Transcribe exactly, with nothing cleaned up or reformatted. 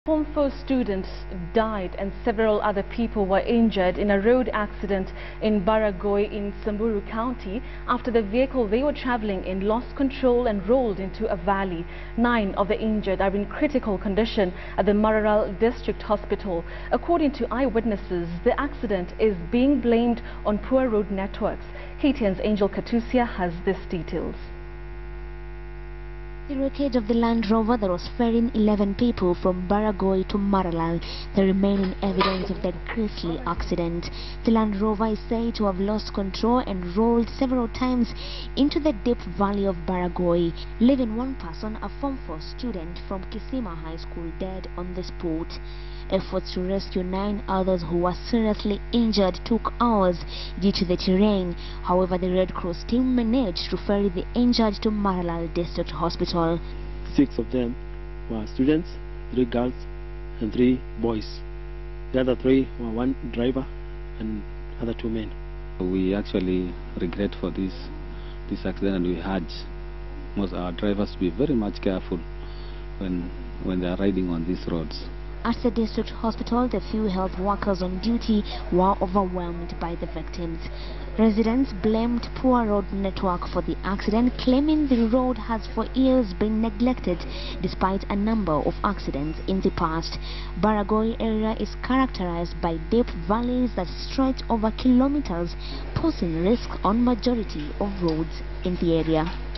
Form four students died and several other people were injured in a road accident in Baragoi in Samburu County after the vehicle they were traveling in lost control and rolled into a valley. Nine of the injured are in critical condition at the Mararal District Hospital. According to eyewitnesses, the accident is being blamed on poor road networks. K T N's Angel Katusia has these details. The wreckage of the Land Rover that was ferrying eleven people from Baragoi to Mararal, the remaining evidence of that grisly accident. The Land Rover is said to have lost control and rolled several times into the deep valley of Baragoi, leaving one person, a Form four student from Kisima High School, dead on the spot. Efforts to rescue nine others who were seriously injured took hours due to the terrain. However, the Red Cross team managed to ferry the injured to Mararal District Hospital. Six of them were students, three girls and three boys. The other three were one driver and other two men. We actually regret for this this accident, and we urge most our drivers to be very much careful when when they are riding on these roads. At the district hospital, the few health workers on duty were overwhelmed by the victims. Residents blamed poor road network for the accident, claiming the road has for years been neglected despite a number of accidents in the past. Baragoi area is characterized by deep valleys that stretch over kilometers, posing risk on majority of roads in the area.